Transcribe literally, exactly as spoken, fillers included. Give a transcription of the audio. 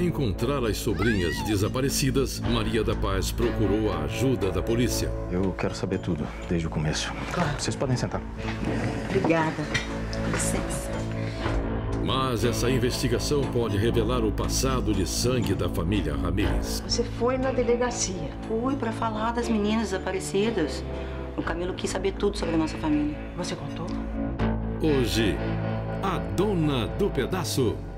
encontrar as sobrinhas desaparecidas, Maria da Paz procurou a ajuda da polícia. Eu quero saber tudo, desde o começo. Claro. Vocês podem sentar. Obrigada. Com licença. Mas essa investigação pode revelar o passado de sangue da família Ramírez. Você foi na delegacia. Fui pra falar das meninas desaparecidas. O Camilo quis saber tudo sobre a nossa família. Você contou? Hoje, a dona do pedaço.